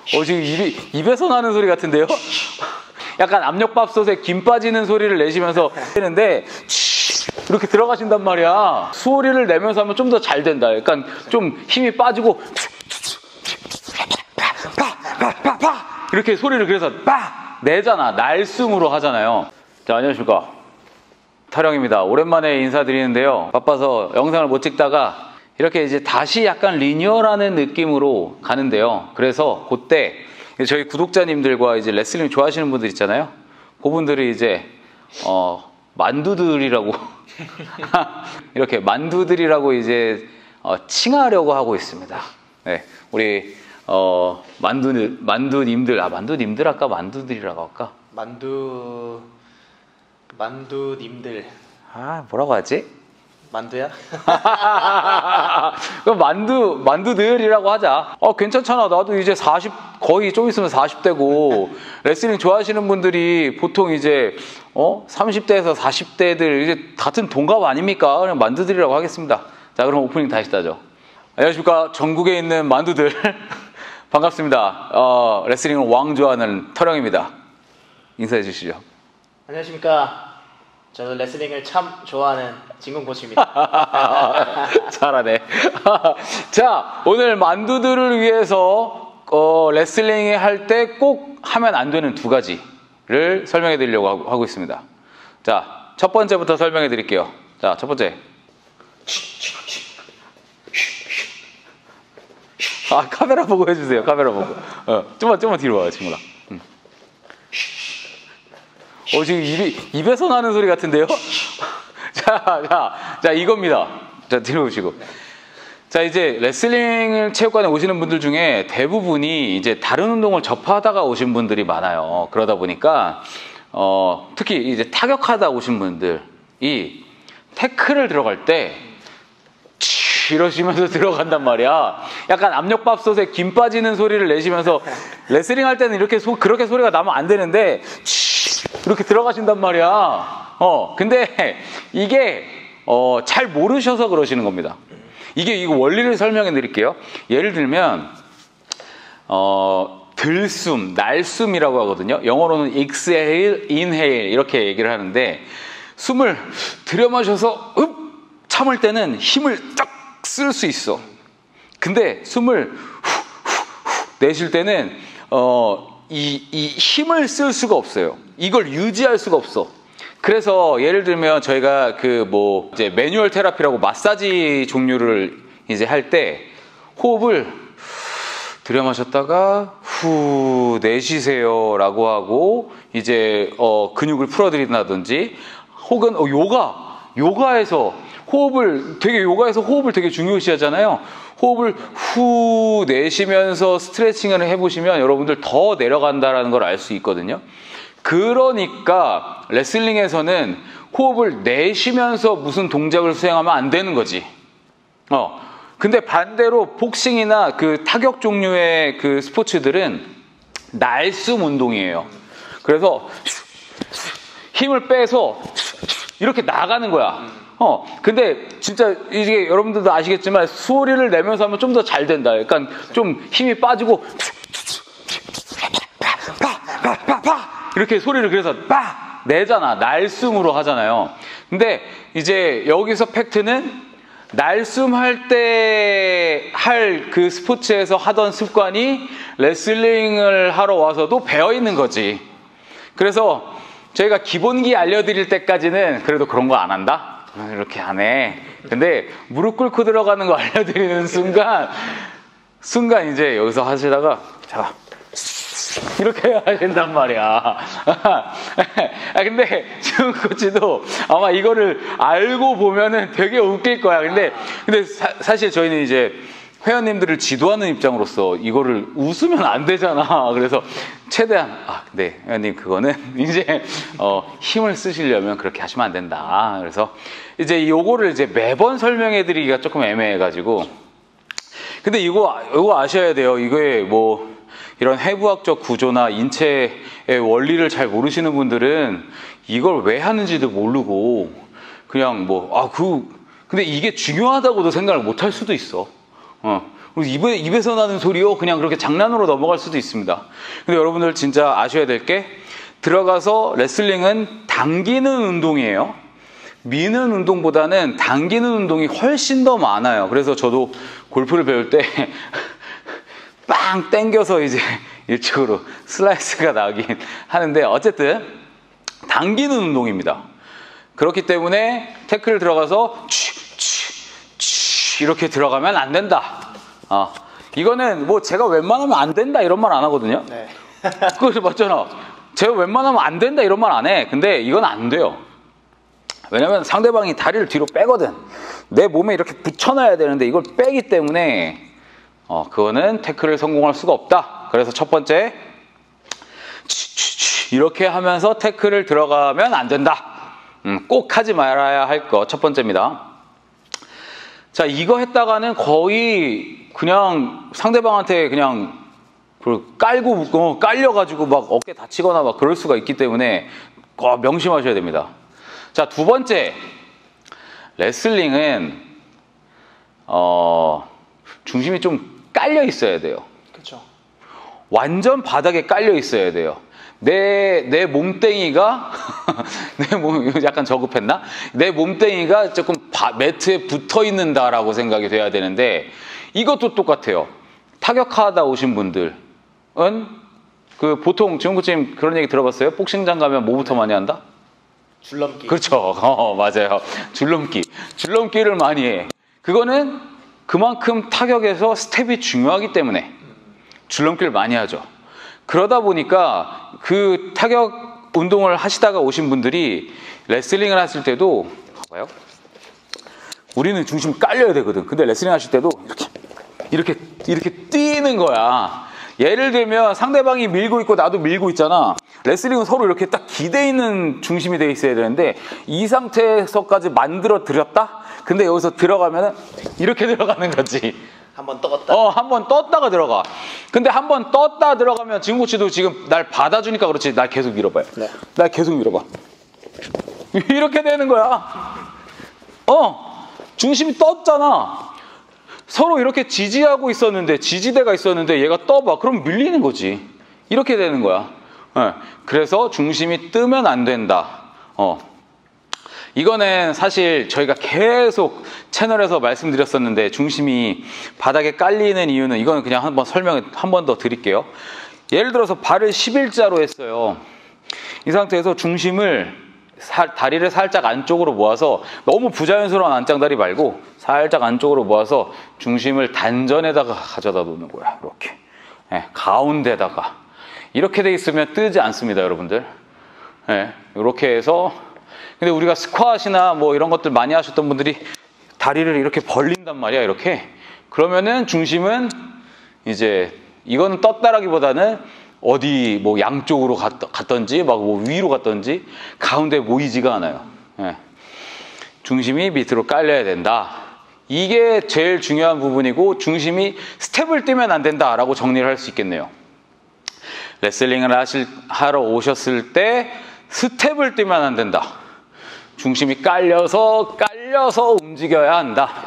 지금 입에서 나는 소리 같은데요? 약간 압력밥솥에 김 빠지는 소리를 내시면서 하는데 이렇게 들어가신단 말이야. 소리를 내면서 하면 좀 더 잘 된다. 약간 좀 힘이 빠지고 이렇게 소리를 그래서 내잖아. 날숨으로 하잖아요. 자, 안녕하십니까, 타령입니다. 오랜만에 인사드리는데요. 바빠서 영상을 못 찍다가 이렇게 이제 다시 약간 리뉴얼하는 느낌으로 가는데요. 그래서 그때 저희 구독자님들과 이제 레슬링 좋아하시는 분들 있잖아요. 그분들이 이제 만두들이라고 이렇게 만두들이라고 이제 칭하려고 하고 있습니다. 네, 우리 만두님들, 만두님들 아까 만두들이라고 할까? 만두님들. 뭐라고 하지? 만두야? 그럼 만두들이라고 하자. 괜찮잖아. 나도 이제 거의 좀 있으면 40대고, 레슬링 좋아하시는 분들이 보통 이제, 30대에서 40대들, 이제 같은 동갑 아닙니까? 그냥 만두들이라고 하겠습니다. 자, 그럼 오프닝 다시 따죠. 안녕하십니까. 전국에 있는 만두들. 반갑습니다. 레슬링을 왕 좋아하는 터령입니다. 인사해 주시죠. 안녕하십니까. 저는 레슬링을 참 좋아하는 진공 코치입니다. 잘하네. 자, 오늘 만두들을 위해서 레슬링에 할 때 꼭 하면 안 되는 두 가지를 설명해 드리려고 하고 있습니다. 자, 첫 번째부터 설명해 드릴게요. 자, 첫 번째. 카메라 보고 해주세요. 카메라 보고. 좀만 뒤로 와요, 친구라. 지금 입에서 나는 소리 같은데요? 자, 이겁니다. 자, 뒤로 오시고. 자, 이제 레슬링 체육관에 오시는 분들 중에 대부분이 이제 다른 운동을 접하다가 오신 분들이 많아요. 그러다 보니까, 특히 이제 타격하다 오신 분들이 태클을 들어갈 때, 이러시면서 들어간단 말이야. 약간 압력밥솥에 김 빠지는 소리를 내시면서, 레슬링 할 때는 그렇게 소리가 나면 안 되는데, 이렇게 들어가신단 말이야. 근데 이게 잘 모르셔서 그러시는 겁니다. 이거 원리를 설명해 드릴게요. 예를 들면 들숨, 날숨이라고 하거든요. 영어로는 exhale, inhale 이렇게 얘기를 하는데, 숨을 들여마셔서 참을 때는 힘을 쫙 쓸 수 있어. 근데 숨을 내쉴 때는 이 힘을 쓸 수가 없어요. 이걸 유지할 수가 없어. 그래서 예를 들면 저희가 이제 매뉴얼 테라피라고 마사지 종류를 이제 할 때 호흡을 들여 마셨다가 후 내쉬세요라고 하고 이제 근육을 풀어드린다든지, 혹은 요가에서 호흡을 되게 중요시 하잖아요. 호흡을 후 내쉬면서 스트레칭을 해보시면 여러분들 더 내려간다라는 걸 알 수 있거든요. 그러니까 레슬링에서는 호흡을 내쉬면서 무슨 동작을 수행하면 안 되는 거지. 근데 반대로 복싱이나 그 타격 종류의 그 스포츠들은 날숨 운동이에요. 그래서 힘을 빼서 이렇게 나가는 거야. 근데 진짜 이게 여러분들도 아시겠지만 소리를 내면서 하면 좀 더 잘 된다. 약간 좀 힘이 빠지고 이렇게 소리를 그래서 내잖아. 날숨으로 하잖아요. 근데 이제 여기서 팩트는 날숨 할 때 그 스포츠에서 하던 습관이 레슬링을 하러 와서도 배어 있는 거지. 그래서 저희가 기본기 알려드릴 때까지는 그래도 그런 거 안 한다? 이렇게 안 해. 근데 무릎 꿇고 들어가는 거 알려드리는 순간 이제 여기서 하시다가 자 이렇게 하신단 말이야. 근데 지금 코치도 아마 이거를 알고 보면은 되게 웃길 거야. 근데 사실 저희는 이제 회원님들을 지도하는 입장으로서 이거를 웃으면 안 되잖아. 그래서 최대한 네, 회원님 그거는 이제 힘을 쓰시려면 그렇게 하시면 안 된다. 그래서 이제 요거를 이제 매번 설명해 드리기가 조금 애매해가지고. 근데 이거 아셔야 돼요. 이거에 뭐 이런 해부학적 구조나 인체의 원리를 잘 모르시는 분들은 이걸 왜 하는지도 모르고 그냥 근데 이게 중요하다고도 생각을 못 할 수도 있어. 입에서 나는 소리요? 그냥 그렇게 장난으로 넘어갈 수도 있습니다. 근데 여러분들 진짜 아셔야 될 게 들어가서 레슬링은 당기는 운동이에요. 미는 운동보다는 당기는 운동이 훨씬 더 많아요. 그래서 저도 골프를 배울 때 빵 땡겨서 이제 일찍으로 슬라이스가 나긴 하는데 어쨌든 당기는 운동입니다. 그렇기 때문에 태클 들어가서 이렇게 들어가면 안 된다. 이거는 뭐 제가 웬만하면 안 된다 이런 말 안 하거든요. 네. 그거 맞잖아. 제가 웬만하면 안 된다 이런 말 안 해. 근데 이건 안 돼요. 왜냐면 상대방이 다리를 뒤로 빼거든. 내 몸에 이렇게 붙여놔야 되는데 이걸 빼기 때문에 그거는 태클을 성공할 수가 없다. 그래서 첫 번째 이렇게 하면서 태클을 들어가면 안 된다. 꼭 하지 말아야 할 거 첫 번째입니다. 자, 이거 했다가는 거의 그냥 상대방한테 그냥 깔려가지고 막 어깨 다치거나 막 그럴 수가 있기 때문에 명심하셔야 됩니다. 자, 두 번째, 레슬링은 중심이 좀 깔려 있어야 돼요. 그렇죠. 완전 바닥에 깔려 있어야 돼요. 내 몸뚱이가 약간 저급했나? 내 몸뚱이가 조금 매트에 붙어 있는다라고 생각이 돼야 되는데 이것도 똑같아요. 타격하다 오신 분들은 보통 지금 코치님 그런 얘기 들어봤어요? 복싱장 가면 뭐부터 많이 한다? 줄넘기. 그렇죠. 맞아요. 줄넘기를 많이 해. 그거는 그만큼 타격에서 스텝이 중요하기 때문에 줄넘기를 많이 하죠. 그러다 보니까 그 타격 운동을 하시다가 오신 분들이 레슬링을 하실 때도 봐봐요. 우리는 중심 깔려야 되거든. 근데 레슬링 하실 때도 이렇게 뛰는 거야. 예를 들면 상대방이 밀고 있고 나도 밀고 있잖아. 레슬링은 서로 이렇게 딱 기대 있는 중심이 돼 있어야 되는데 이 상태에서까지 만들어 드렸다? 근데 여기서 들어가면은 이렇게 들어가는 거지. 한번 떴다. 한번 떴다가 들어가. 근데 한번 떴다 들어가면 지금 코치도 지금 날 받아주니까 그렇지. 날 계속 밀어봐요. 네. 날 계속 밀어봐. 이렇게 되는 거야. 중심이 떴잖아. 서로 이렇게 지지하고 있었는데 지지대가 있었는데 얘가 떠봐. 그럼 밀리는 거지. 이렇게 되는 거야. 그래서 중심이 뜨면 안 된다. 이거는 사실 저희가 계속 채널에서 말씀드렸었는데 중심이 바닥에 깔리는 이유는 이거는 그냥 한번 설명을 한 번 더 드릴게요. 예를 들어서 발을 11자로 했어요. 이 상태에서 중심을 다리를 살짝 안쪽으로 모아서 너무 부자연스러운 안짱다리 말고 살짝 안쪽으로 모아서 중심을 단전에다가 가져다 놓는 거야. 이렇게 가운데다가 이렇게 돼 있으면 뜨지 않습니다, 여러분들. 이렇게 해서 근데 우리가 스쿼트이나 뭐 이런 것들 많이 하셨던 분들이 다리를 이렇게 벌린단 말이야, 이렇게. 그러면은 중심은 이제 이거는 떴다라기보다는 어디 뭐 양쪽으로 갔던지 막 뭐 위로 갔던지 가운데 모이지가 않아요. 중심이 밑으로 깔려야 된다. 이게 제일 중요한 부분이고 중심이 스텝을 뛰면 안 된다라고 정리를 할 수 있겠네요. 레슬링을 하러 오셨을 때 스텝을 뛰면 안 된다. 중심이 깔려서 움직여야 한다.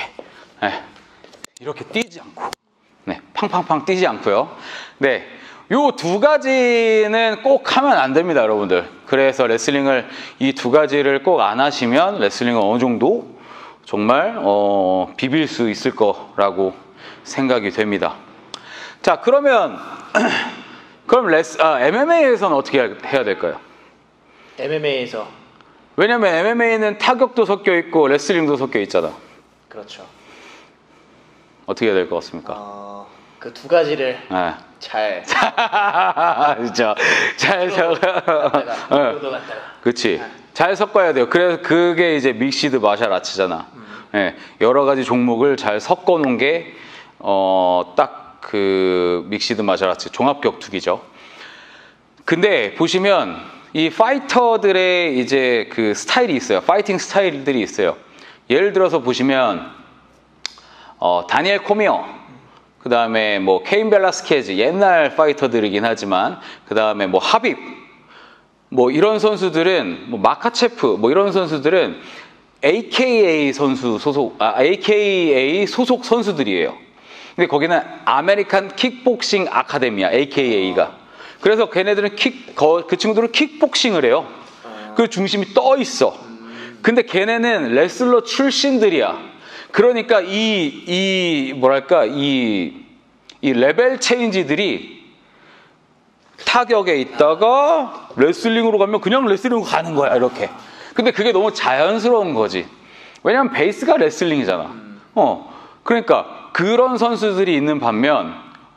이렇게 뛰지 않고, 팡팡팡 뛰지 않고요. 요 두 가지는 꼭 하면 안 됩니다, 여러분들. 그래서 레슬링을 이 두 가지를 꼭 안 하시면 레슬링은 어느 정도 정말 비빌 수 있을 거라고 생각이 됩니다. 자, 그럼 MMA에서는 어떻게 해야 될까요? MMA에서 왜냐면 MMA는 타격도 섞여 있고 레슬링도 섞여 있잖아. 그렇죠. 어떻게 해야 될 것 같습니까? 그 두 가지를 잘 그렇죠. 잘 섞어. 그렇지. 잘 섞어야 돼요. 그래서 그게 이제 믹시드 마셜 아츠잖아. 여러 가지 종목을 잘 섞어 놓은 게 딱 그 믹시드 마셜 아츠 종합 격투기죠. 근데 보시면 이 파이터들의 이제 그 스타일이 있어요. 파이팅 스타일들이 있어요. 예를 들어서 보시면 다니엘 코미어, 그 다음에 뭐 케인 벨라스케즈, 옛날 파이터들이긴 하지만 그 다음에 뭐 하빕, 뭐 이런 선수들은 뭐 마카체프, 뭐 이런 선수들은 AKA 소속 선수들이에요. 근데 거기는 아메리칸 킥복싱 아카데미야, AKA가. 그래서 걔네들은 그 친구들은 킥복싱을 해요. 그 중심이 떠 있어. 근데 걔네는 레슬러 출신들이야. 그러니까 뭐랄까, 이 레벨 체인지들이 타격에 있다가 레슬링으로 가면 그냥 레슬링으로 가는 거야, 이렇게. 근데 그게 너무 자연스러운 거지. 왜냐면 베이스가 레슬링이잖아. 그러니까 그런 선수들이 있는 반면,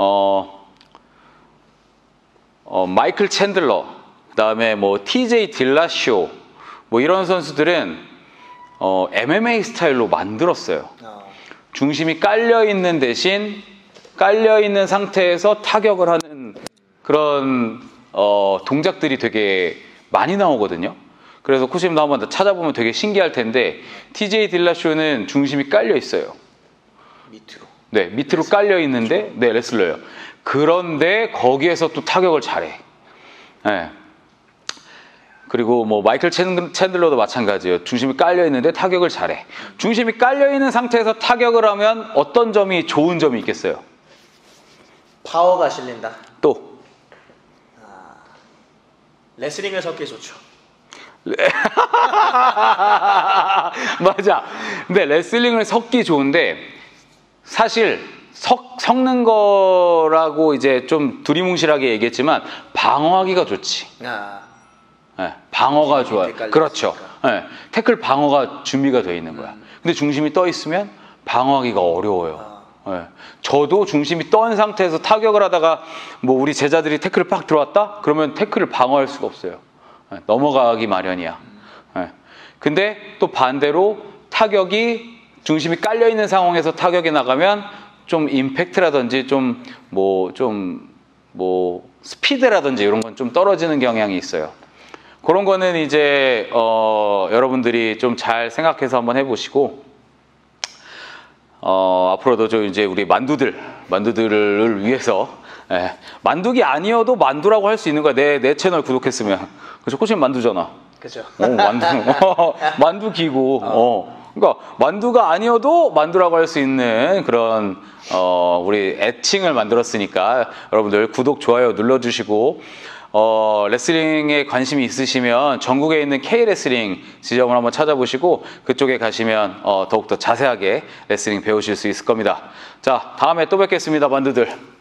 마이클 챈들러, 그 다음에 뭐 TJ 딜라시오, 뭐 이런 선수들은 MMA 스타일로 만들었어요. 중심이 깔려있는 대신 깔려있는 상태에서 타격을 하는 그런 동작들이 되게 많이 나오거든요. 그래서 코치님도 한번 찾아보면 되게 신기할 텐데, TJ 딜라쇼는 중심이 깔려 있어요. 밑으로. 네, 밑으로 깔려 있는데, 네, 레슬러예요. 그런데 거기에서 또 타격을 잘해. 네. 그리고 뭐 마이클 챈들러도 마찬가지예요. 중심이 깔려 있는데 타격을 잘해. 중심이 깔려 있는 상태에서 타격을 하면 어떤 점이 좋은 점이 있겠어요? 파워가 실린다. 또 레슬링을 섞기 좋죠. 맞아. 근데 레슬링을 섞기 좋은데 사실 섞는 거라고 이제 좀 두리뭉실하게 얘기했지만 방어하기가 좋지. 네, 방어가 좋아요. 그렇죠. 네, 태클 방어가 준비가 되어 있는 거야. 근데 중심이 떠 있으면 방어하기가 어려워요. 네. 저도 중심이 떠 있는 상태에서 타격을 하다가 뭐 우리 제자들이 태클을 팍 들어왔다? 그러면 태클을 방어할 수가 없어요. 네, 넘어가기 마련이야. 네. 근데 또 반대로 타격이 중심이 깔려 있는 상황에서 타격이 나가면 좀 임팩트라든지 좀 스피드라든지 이런 건 좀 떨어지는 경향이 있어요. 그런 거는 이제 여러분들이 좀 잘 생각해서 한번 해보시고, 앞으로도 좀 이제 우리 만두들을 위해서, 만두기 아니어도 만두라고 할 수 있는 거야. 내 채널 구독했으면. 그래서 코치님 만두잖아. 그죠. 만두. 만두기고. 그러니까 만두가 아니어도 만두라고 할 수 있는 그런 우리 애칭을 만들었으니까 여러분들 구독, 좋아요 눌러주시고, 레슬링에 관심이 있으시면 전국에 있는 K레슬링 지점을 한번 찾아보시고 그쪽에 가시면 더욱더 자세하게 레슬링 배우실 수 있을 겁니다. 자, 다음에 또 뵙겠습니다, 만두들.